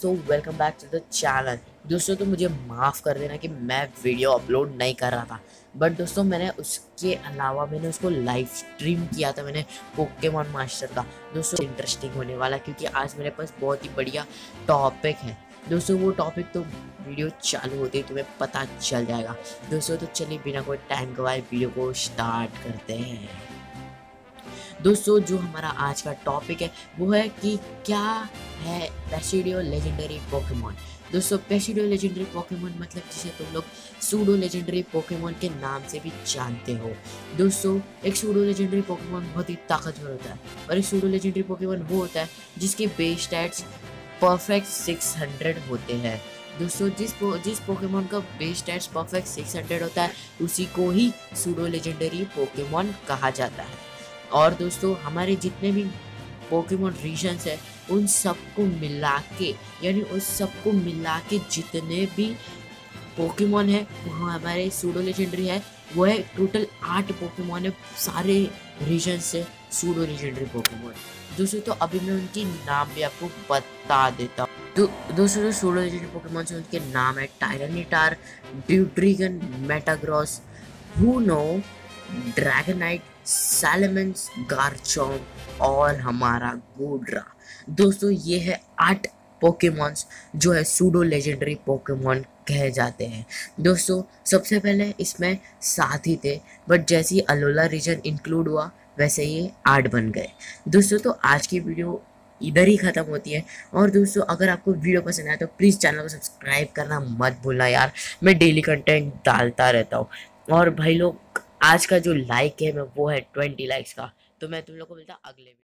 दोस्तों welcome back to the channel. दोस्तों तो मुझे माफ़ कर देना कि मैं वीडियो अपलोड नहीं कर रहा था, बट दोस्तों मैंने उसके अलावा मैंने उसको लाइव स्ट्रीम किया था। मैंने पोकेमॉन मास्टर का। दोस्तों इंटरेस्टिंग होने वाला क्योंकि आज मेरे पास बहुत ही बढ़िया टॉपिक है। दोस्तों वो टॉपिक तो वीडियो चालू होते ही तुम्हें पता चल जाएगा। दोस्तों तो चलिए बिना कोई टाइम गवाए वीडियो को स्टार्ट करते हैं। दोस्तों जो हमारा आज का टॉपिक है वो है कि क्या है पेसिडियो लेजेंडरी पोकेमॉन। दोस्तों पेसिडियो लेजेंडरी पोकेमॉन मतलब जिसे तुम लोग सूडो लेजेंडरी पोकेमॉन के नाम से भी जानते हो। दोस्तों एक सूडो लेजेंडरी पोकेमॉन बहुत ही ताकतवर होता है और एक सूडो लेजेंडरी पोकेमॉन वो होता है जिसके बेस स्टैट्स परफेक्ट 600 होते हैं। दोस्तों जिस पोकेमॉन का बेस स्टैट्स परफेक्ट 600 होता है उसी को ही सूडो लेजेंडरी पोकेमॉन कहा जाता है। और दोस्तों हमारे जितने भी पोकेमॉन रीजन्स है उन सबको मिला के जितने भी पोकेमॉन है वो हमारे सूडो लेजेंडरी है। वो है टोटल 8 पोकेमॉन है सारे रीजन से सूडो लेजेंडरी पोकेमॉन। दोस्तों तो अभी मैं उनकी नाम भी आपको बता देता हूँ। तो दोस्तों जो सूडो लेजेंडरी पोकेमॉन से उनके नाम है टायरानिटार, ड्यूड्रिगन, मेटाग्रॉस, हुनो, ड्रैगनाइट, सैलमन्स, गार्चॉम्प और हमारा गोड्रा। दोस्तों ये है 8 पोकेमॉन्स जो है सूडो लेजेंडरी पोकेमॉन कहे जाते हैं। दोस्तों सबसे पहले इसमें 7 ही थे, बट जैसे ही अलोला रीजन इंक्लूड हुआ वैसे ये 8 बन गए। दोस्तों तो आज की वीडियो इधर ही ख़त्म होती है। और दोस्तों अगर आपको वीडियो पसंद आए तो प्लीज़ चैनल को सब्सक्राइब करना मत भूलना यार, मैं डेली कंटेंट डालता रहता हूँ। और भाई लोग आज का जो लाइक है मैं वो है 20 लाइक्स का। तो मैं तुम लोग को मिलता अगले